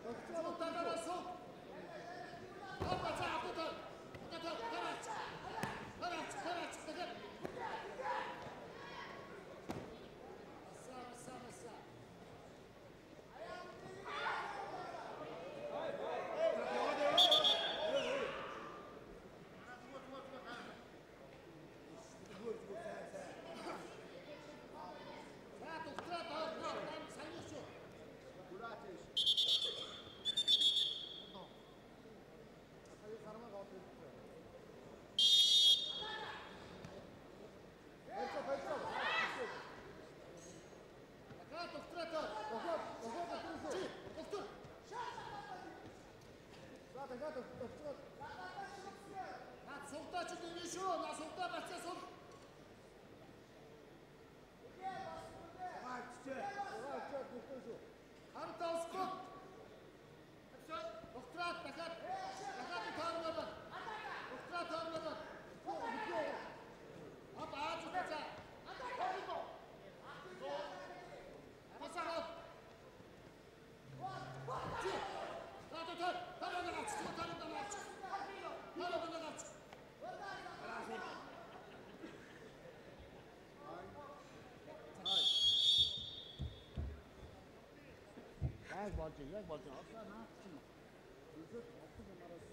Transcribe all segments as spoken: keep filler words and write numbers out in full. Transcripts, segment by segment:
Jak walczy, jak walczy? Asla ne yapsın? Yüzük altı numarası.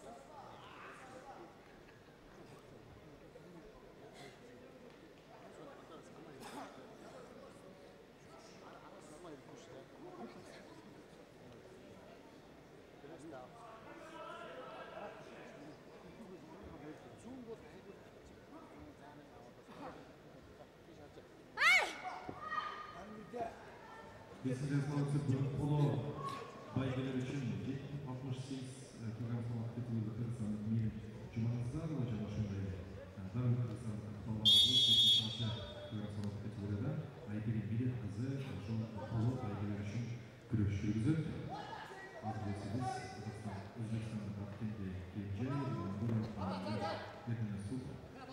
Beşinci sanatçı Polo baygeler için altmış sekiz kilogram salak katılımda kırsan Mir Cumanızlar ve Camaşındaydı. Darbe kırsan Polo'da sekiz sanatçı kilogram salak katılımda aygeli bir kızı Polo baygeler için görüşürüzü. Adresiniz Özbekistan'da kapten de Gence, Burak Ağabey, Medine Sulh,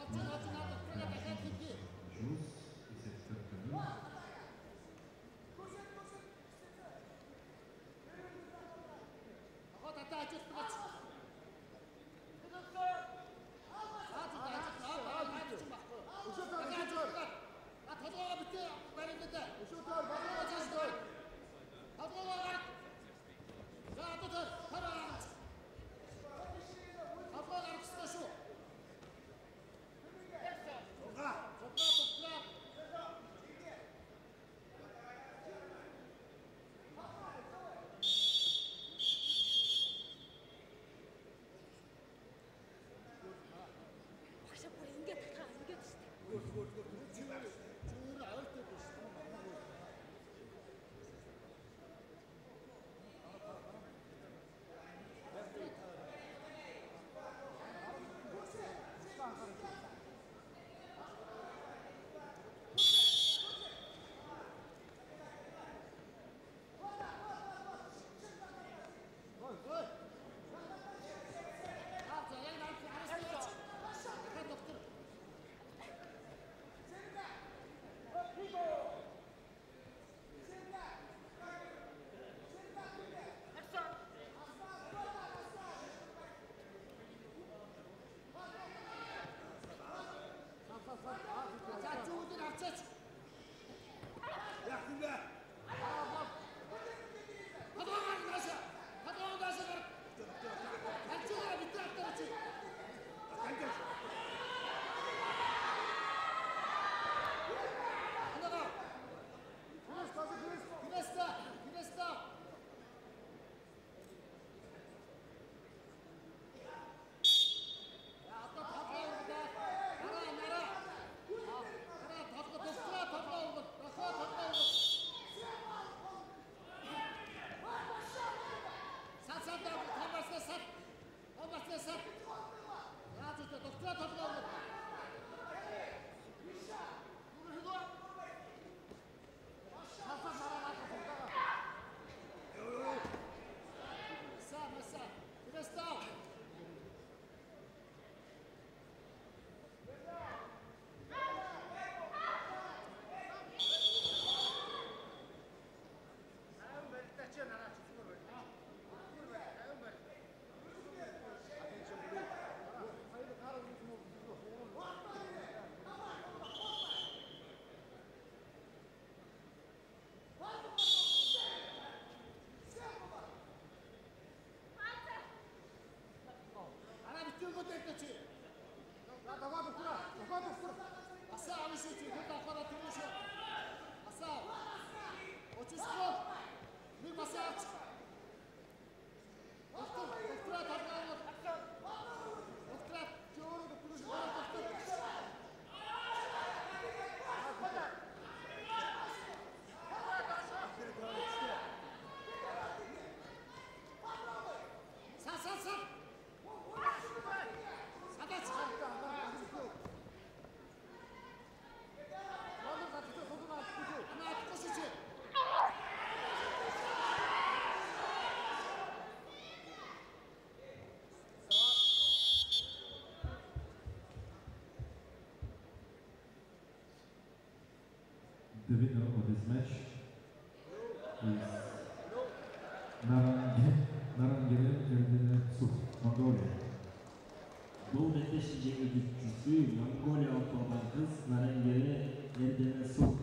Juz, İset Kırkan'ın Очистите, тут охвата тянуше. Асав. Очистко. Ми масаж. Доктор, доктора таргавор. Доктора, теория да продължи да доктор. Сад, сад, сад. Садать. Она откусите. The winner of this match is Narangeli Erdene Suk, Mongolia. Бұл бәтеші жеңілдікшісі Монголия ұлталған қыз Нарангели Erdene Suk.